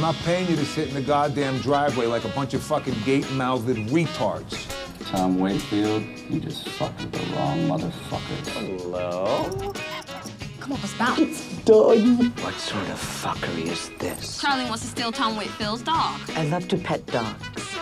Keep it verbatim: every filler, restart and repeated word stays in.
not paying you to sit in the goddamn driveway like a bunch of fucking gate-mouthed retards. Tom Wakefield, you just fucked with the wrong motherfucker. Hello? Come on, let's bounce. Dog. What sort of fuckery is this? Charlie wants to steal Tom Wakefield's dog. I love to pet dogs.